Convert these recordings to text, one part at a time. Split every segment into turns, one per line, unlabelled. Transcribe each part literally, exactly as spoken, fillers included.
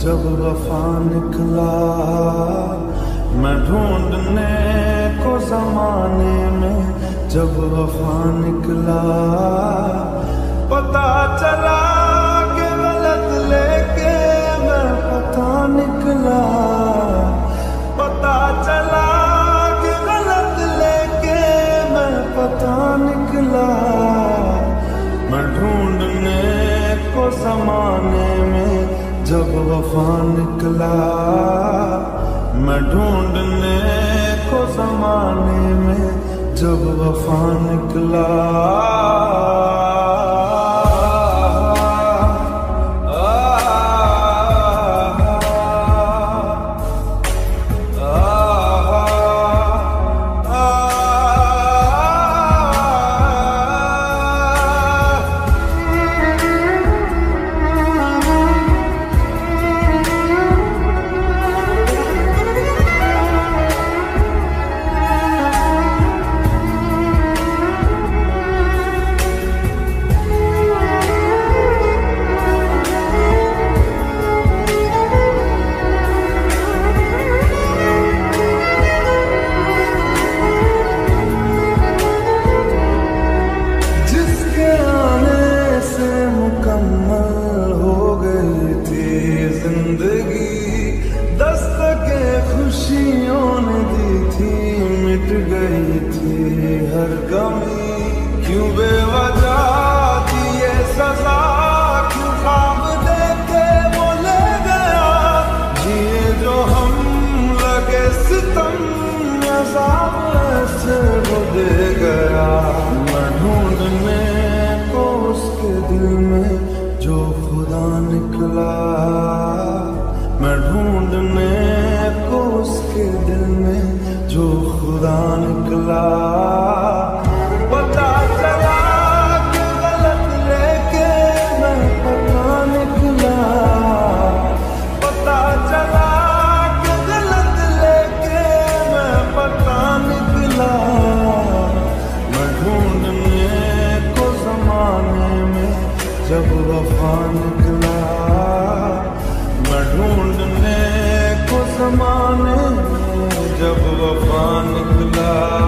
जब वफा निकला, मैं ढूंढने को जमाने में जब वफा निकला, पता चला कि गलत लेके मैं पता निकला, पता चला कि गलत लेके मैं पता निकला, मैं ढूंढने को जमाने में जब वफा निकला, मैं ढूंढने को जमाने में जब वफा निकला। खुशियों ने दी थी, मिट गई थी हर कमी, क्यों बेवजह थी ये सजा, क्यों ख्वाब देके वो ले गया, जिए जो हम लगे सितम अज़ाब ऐसे वो दे गया, मैं ढूंढने को उसके दिल में जो खुदा निकला, मैं ढूंढने को उसके दिल में जो खुदा निकला, पता चला कि गलत लेके मैं पता निकला, पता चला कि गलत लेके मैं पता निकला, मैं ढूंढने को जमाने में जब वफा निकला, मैं ढूंढने को ज़माने में जब वफा निकला।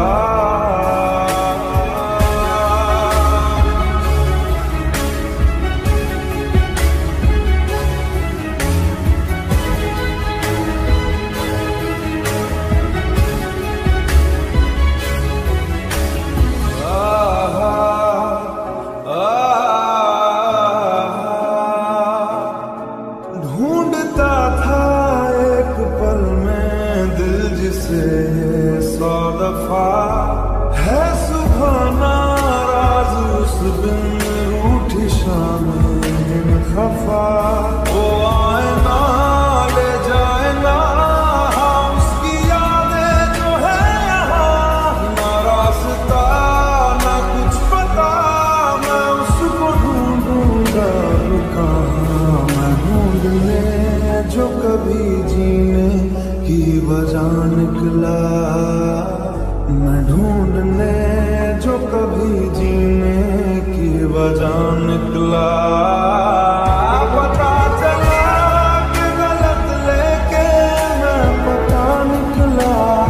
ढूंढता था एक पल में दिल जिसे सौ दफा, है सुबह नाराज उस दिन रूठी शामें खफा, वो आए ना ले जाए ना उसकी यादें जो है यहाँ, ना रास्ता ना कुछ पता, मैं उसको ढूंढूंगा कहाँ, मैं ढूंढने जो कभी जीने की वजह निकला, मैं ढूंढने जो कभी जीने की वजह निकला, पता चला कि गलत लेके मैं पता निकला,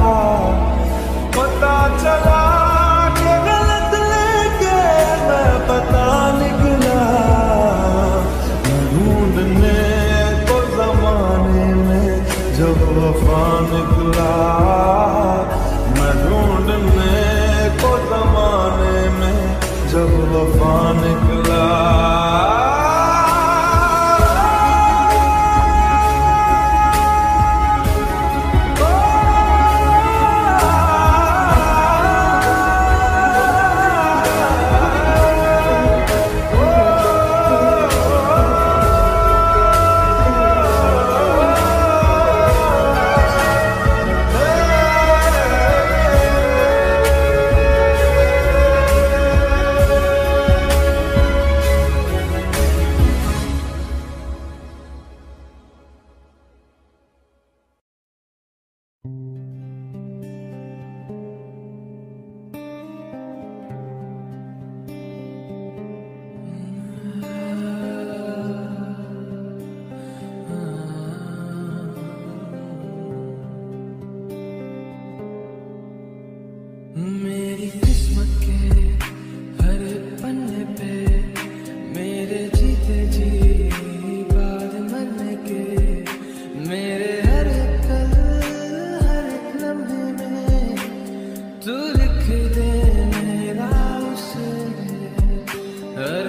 पता चला कि गलत लेके मैं पता निकला, मैं ढूंढने को जमाने में जब वफा निकला, मैं ढूंढने को जमाने में जब वफा निकला।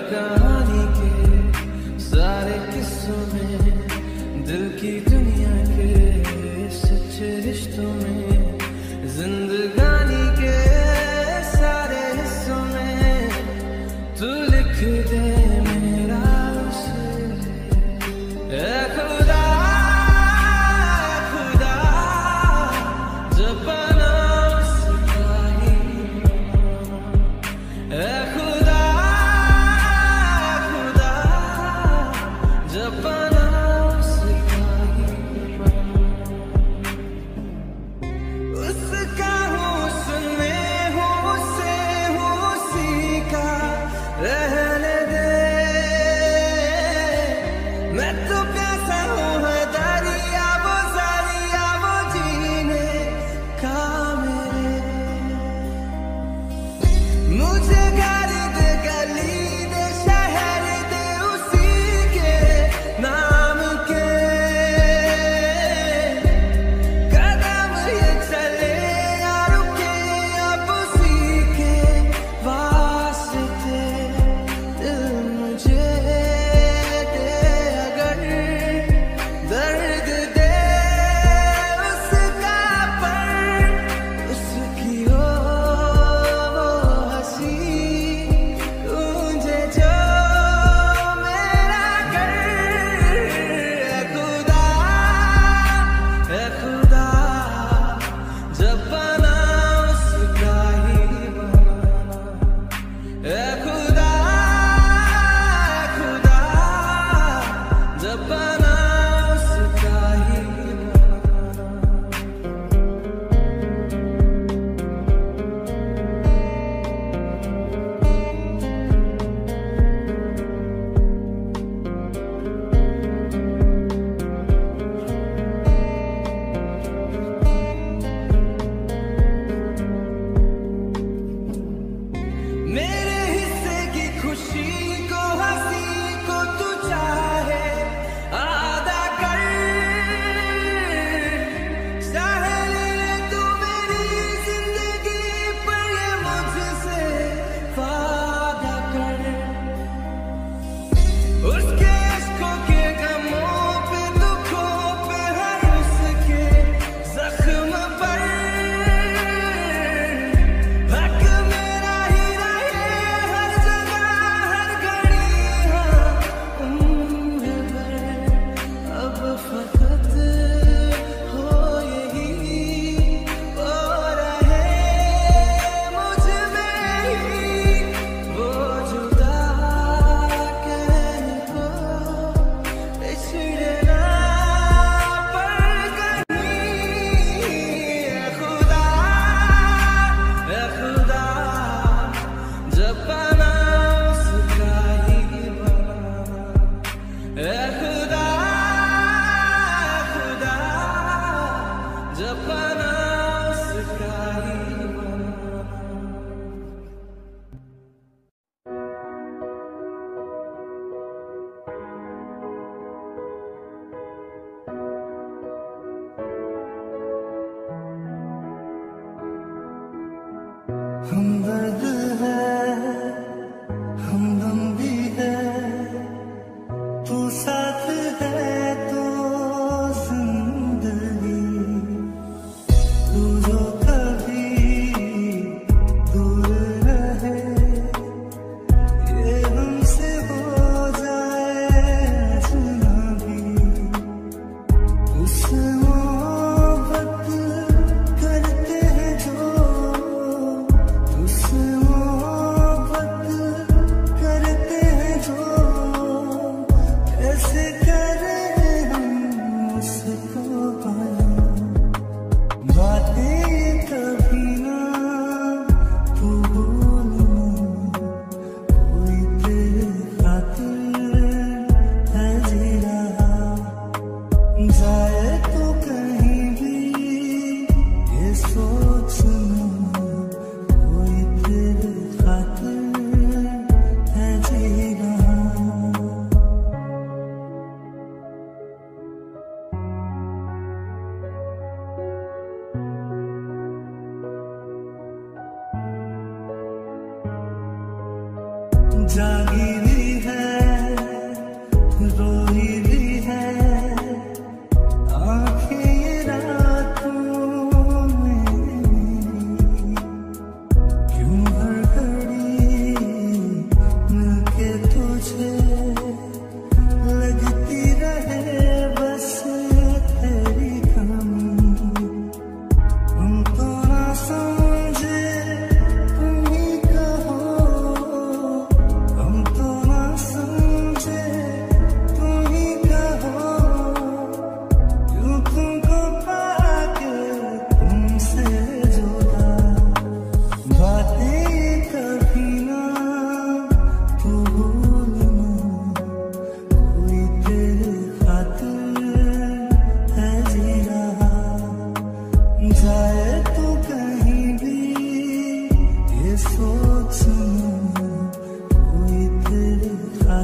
कहानी के सारे किस्सों में, दिल की दुनिया के सच्चे रिश्तों में, जिंदगानी के सारे हिस्सों में तू लिख दे मेरा उसे। ऐ खुदा खुदा जब बना उसका ही, ऐ खुदा खुदा जब बना उसका ही, उसका हुस्न में हूँ से हूँ उसी का रहने दे।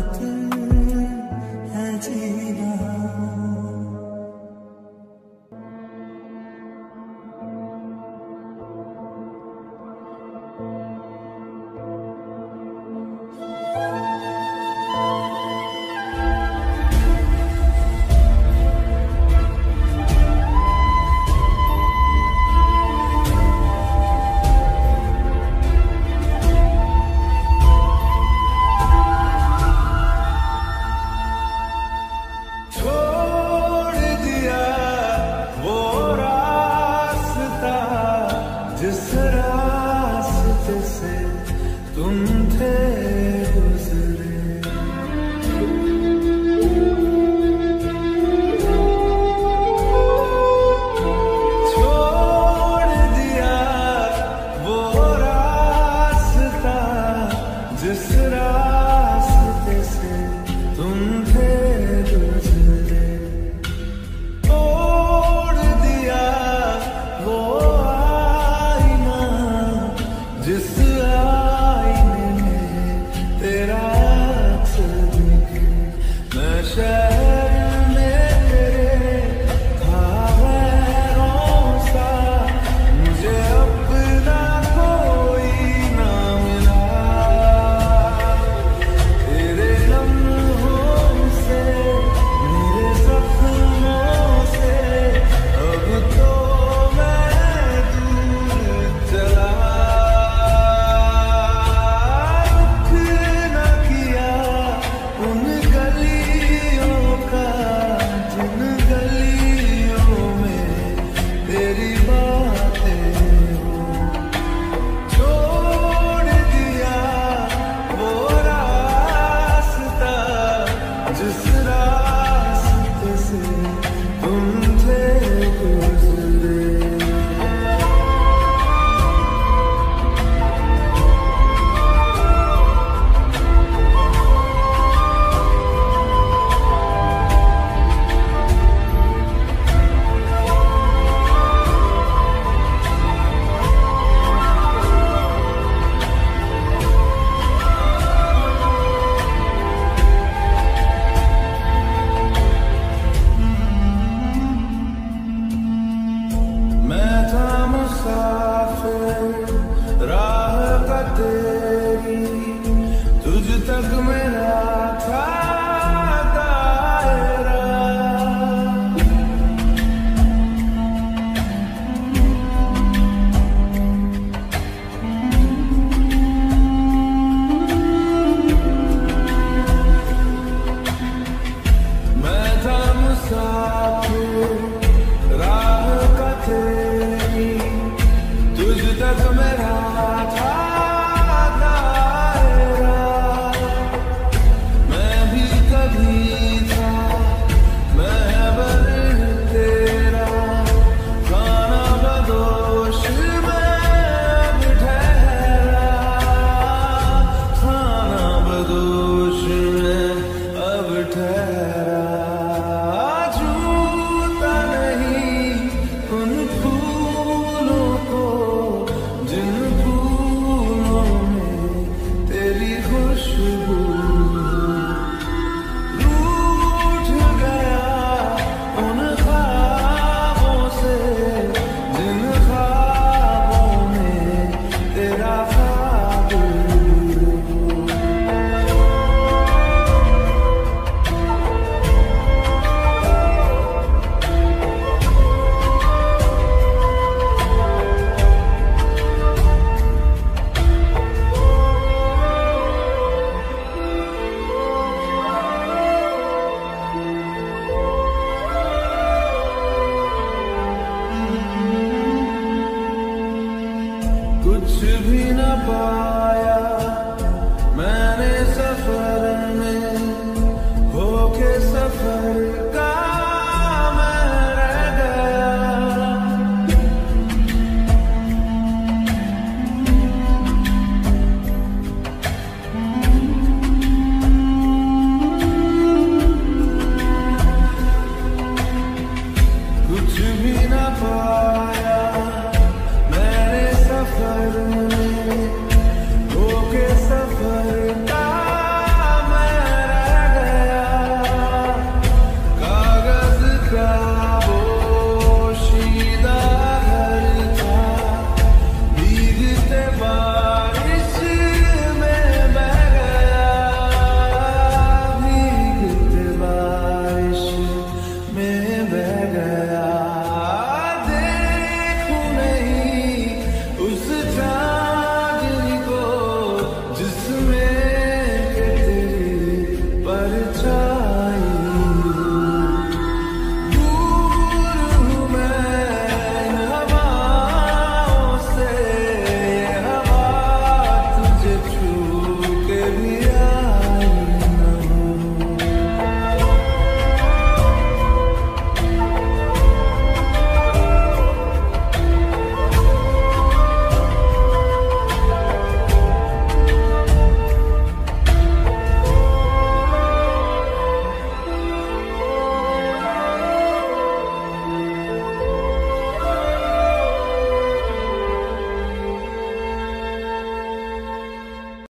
बात है जी।